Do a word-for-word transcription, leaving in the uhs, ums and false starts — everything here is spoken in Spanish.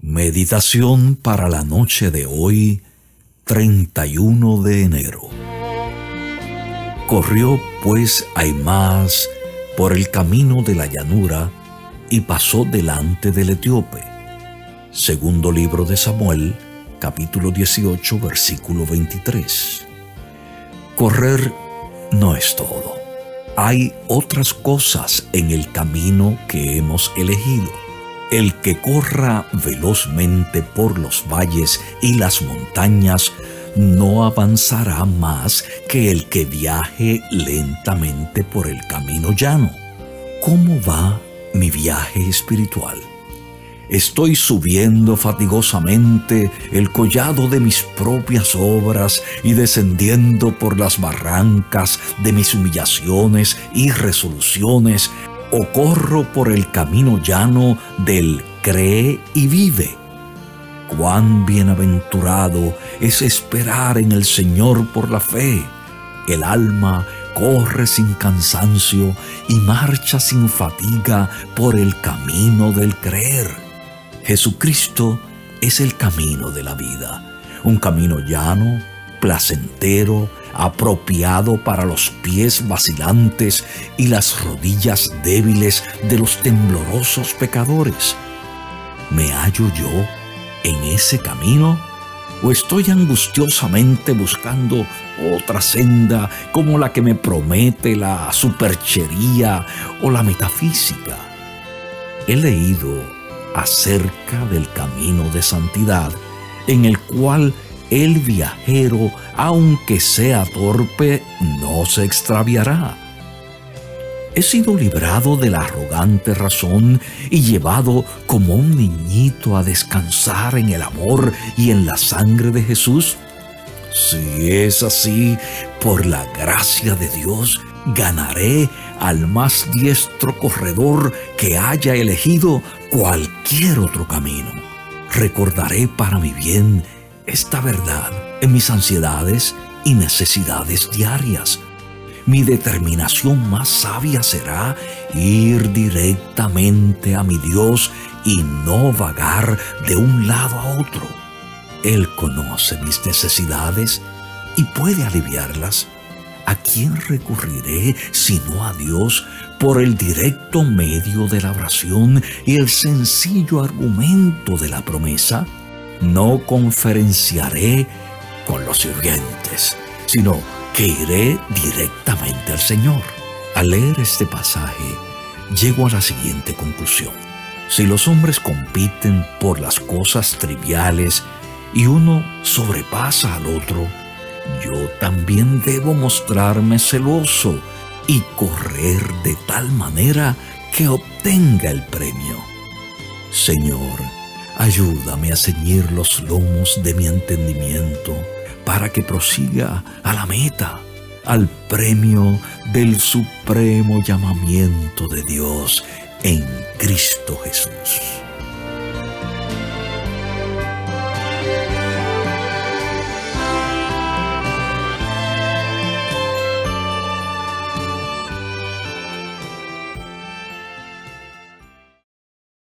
Meditación para la noche de hoy, treinta y uno de enero. Corrió pues Ahimaas por el camino de la llanura y pasó delante del etíope. Segundo libro de Samuel, capítulo dieciocho, versículo veintitrés. Correr no es todo. Hay otras cosas en el camino que hemos elegido. El que corra velozmente por los valles y las montañas no avanzará más que el que viaje lentamente por el camino llano. ¿Cómo va mi viaje espiritual? Estoy subiendo fatigosamente el collado de mis propias obras y descendiendo por las barrancas de mis humillaciones y resoluciones, o corro por el camino llano del cree y vive. Cuán bienaventurado es esperar en el Señor por la fe. El alma corre sin cansancio y marcha sin fatiga por el camino del creer. Jesucristo es el camino de la vida, un camino llano, placentero, apropiado para los pies vacilantes y las rodillas débiles de los temblorosos pecadores. ¿Me hallo yo en ese camino o estoy angustiosamente buscando otra senda como la que me promete la superchería o la metafísica? He leído acerca del camino de santidad en el cual el viajero, aunque sea torpe, no se extraviará. He sido librado de la arrogante razón y llevado como un niñito a descansar en el amor y en la sangre de Jesús. Si es así, por la gracia de Dios, ganaré al más diestro corredor que haya elegido cualquier otro camino. Recordaré para mi bien esta verdad en mis ansiedades y necesidades diarias. Mi determinación más sabia será ir directamente a mi Dios y no vagar de un lado a otro. Él conoce mis necesidades y puede aliviarlas. ¿A quién recurriré sino a Dios por el directo medio de la oración y el sencillo argumento de la promesa? No conferenciaré con los sirvientes, sino que iré directamente al Señor. Al leer este pasaje, llego a la siguiente conclusión. Si los hombres compiten por las cosas triviales y uno sobrepasa al otro, yo también debo mostrarme celoso y correr de tal manera que obtenga el premio. Señor, ayúdame a ceñir los lomos de mi entendimiento para que prosiga a la meta, al premio del supremo llamamiento de Dios en Cristo Jesús.